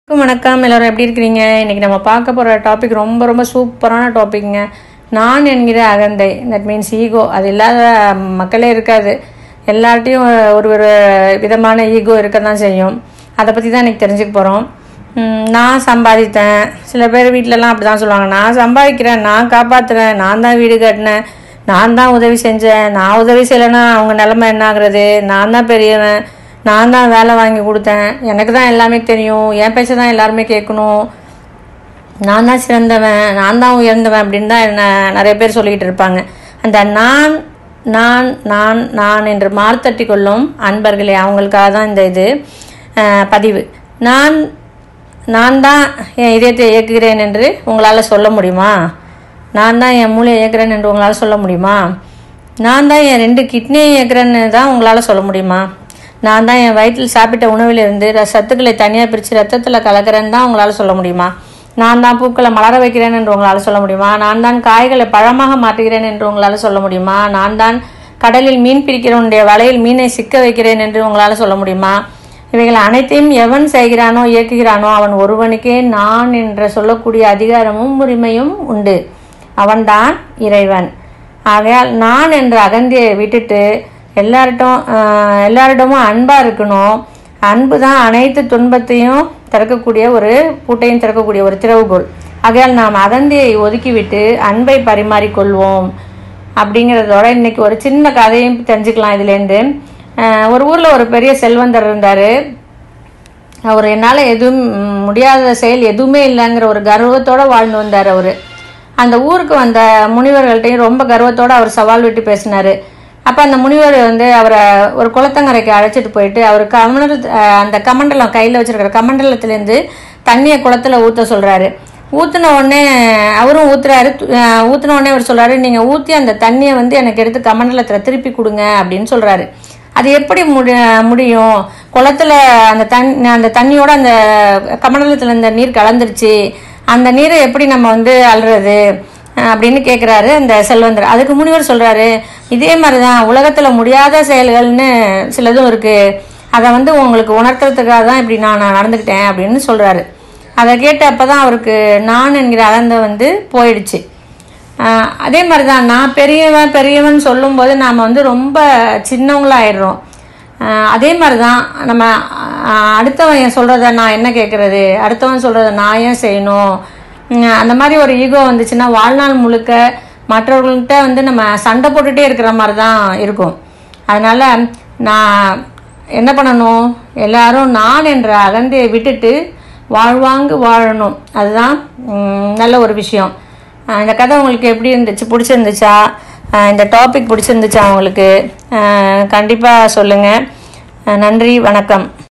வணக்கம், எல்லாரும் எப்படி இருக்கிறீங்க? இன்றைக்கி நம்ம பார்க்க போகிற டாபிக் ரொம்ப ரொம்ப சூப்பரான டாபிக்ங்க. நான் என்கிற அகந்தை, தட் மீன்ஸ் ஈகோ. அது இல்லாத மக்களே இருக்காது. எல்லார்ட்டையும் ஒரு ஒரு விதமான ஈகோ இருக்க தான் செய்யும். அதை பற்றி தான் இன்றைக்கி தெரிஞ்சுக்க போகிறோம். நான் சம்பாதித்தேன். சில பேர் வீட்டிலலாம் அப்படி தான் சொல்லுவாங்க, நான் சம்பாதிக்கிறேன், நான் காப்பாற்றுறேன், நான் தான் வீடு கட்டினேன், நான் தான் உதவி செஞ்சேன், நான் உதவி செய்யலைன்னா அவங்க நிலைமை என்ன ஆகுறது, நான் தான் பெரியவன், நான் தான் வேலை வாங்கி கொடுத்தேன், எனக்கு தான் எல்லாமே தெரியும், என் பேச்சை தான் எல்லாருமே கேட்கணும், நான் தான் சிறந்தவன், நான் தான் உயர்ந்தவன் அப்படின்னு தான் என்ன நிறைய பேர் சொல்லிக்கிட்டு இருப்பாங்க. அந்த நான் நான் நான் நான் என்று மார்த்தட்டி கொள்ளும் அன்பர்களே, அவங்களுக்காக தான் இந்த பதிவு. நான் தான் என் இதயத்தை இயக்குகிறேன் என்று உங்களால் சொல்ல முடியுமா? நான் தான் என் மூளையை இயக்குறேன் என்று உங்களால் சொல்ல முடியுமா? நான் தான் என் 2 கிட்னியை இயக்குறேன்னு தான் உங்களால் சொல்ல முடியுமா? நான் தான் என் வயிற்றில் சாப்பிட்ட உணவிலிருந்து சத்துக்களை தனியாக பிரித்து ரத்தத்தில் கலக்கிறேன்னு தான் உங்களால் சொல்ல முடியுமா? நான் தான் பூக்களை மலர வைக்கிறேன் என்று உங்களால் சொல்ல முடியுமா? நான் தான் காய்களை பழமாக மாற்றுகிறேன் என்று உங்களால் சொல்ல முடியுமா? நான் தான் கடலில் மீன் பிடிக்கிறவனுடைய வலையில் மீனை சிக்க வைக்கிறேன் என்று உங்களால் சொல்ல முடியுமா? இவைகள் அனைத்தையும் எவன் செய்கிறானோ இயக்குகிறானோ அவன் ஒருவனுக்கே நான் என்று சொல்லக்கூடிய அதிகாரமும் உரிமையும் உண்டு. அவன்தான் இறைவன். ஆகையால் நான் என்ற அகந்தியை விட்டுட்டு எல்லாரிடமும் அன்பாக இருக்கணும். அன்பு தான் அனைத்து துன்பத்தையும் திறக்கக்கூடிய ஒரு பூட்டையும் திறக்கக்கூடிய ஒரு திறவுகோல். ஆகையால் நாம் அகந்தியை ஒதுக்கிவிட்டு அன்பை பரிமாறிக்கொள்வோம் அப்படிங்கிறதோட இன்னைக்கு ஒரு சின்ன கதையும் தெரிஞ்சுக்கலாம். இதுலேருந்து ஒரு ஊரில் ஒரு பெரிய செல்வந்தர் இருந்தார். அவர் என்னால் எதுவும் முடியாத செயல் எதுவுமே இல்லைங்கிற ஒரு கர்வத்தோடு வாழ்ந்து வந்தார். அவர் அந்த ஊருக்கு வந்த முனிவர்கள்ட்டையும் ரொம்ப கர்வத்தோடு அவர் சவால் விட்டு பேசினார். அப்போ அந்த முனிவர் அவரை ஒரு குளத்தங்கரைக்கு அழைச்சிட்டு போயிட்டு அவர் அந்த கமண்டலம் கையில் வச்சிருக்கிற கமண்டலத்துலேருந்து தண்ணியை குளத்தில் ஊற்ற சொல்கிறாரு. ஊற்றின உடனே அவரும் ஊற்றுறாரு. ஊற்றின உடனே அவர் சொல்கிறாரு, நீங்கள் ஊற்றி அந்த தண்ணியை எனக்கு எடுத்து கமண்டலத்தில் திருப்பி கொடுங்க அப்படின்னு சொல்கிறாரு. அது எப்படி முடியும்? குளத்தில் அந்த தண்ணியோட அந்த கமண்டலத்தில் இந்த நீர் கலந்துருச்சு, அந்த நீரை எப்படி நம்ம அள்ளுறது அப்படின்னு கேட்குறாரு அந்த செல்வந்தர். அதுக்கு முனிவர் சொல்கிறாரு, இதே மாதிரி தான் உலகத்தில் முடியாத செயல்கள்னு சிலதும் இருக்குது, அதை உங்களுக்கு உணர்த்துறதுக்காக தான் இப்படி நான் நடந்துக்கிட்டேன் அப்படின்னு சொல்கிறாரு. அதை கேட்டு அப்போ தான் அவருக்கு நான் என்கிற அகந்தை போயிடுச்சு. அதே மாதிரி தான் நான் பெரியவன் சொல்லும்போது நாம் ரொம்ப சின்னவங்களாகிடுறோம். அதே மாதிரி தான் நம்ம அடுத்தவன் சொல்கிறத நான் என்ன கேட்குறது, அடுத்தவன் சொல்கிறத நான் ஏன் செய்யணும், அந்த மாதிரி ஒரு ஈகோ வந்துச்சுன்னா வாழ்நாள் முழுக்க மற்றவர்கள்ட்ட நம்ம சண்டை போட்டுகிட்டே இருக்கிற மாதிரி தான் இருக்கும். அதனால் நான் என்ன பண்ணணும், எல்லாரும் நான் என்ற அகந்தையை விட்டுட்டு வாழ்வாங்கு வாழணும். அதுதான் நல்ல ஒரு விஷயம். இந்த கதை உங்களுக்கு எப்படி இருந்துச்சு? பிடிச்சிருந்துச்சா? இந்த டாபிக் பிடிச்சிருந்துச்சா உங்களுக்கு? கண்டிப்பாக சொல்லுங்கள். நன்றி, வணக்கம்.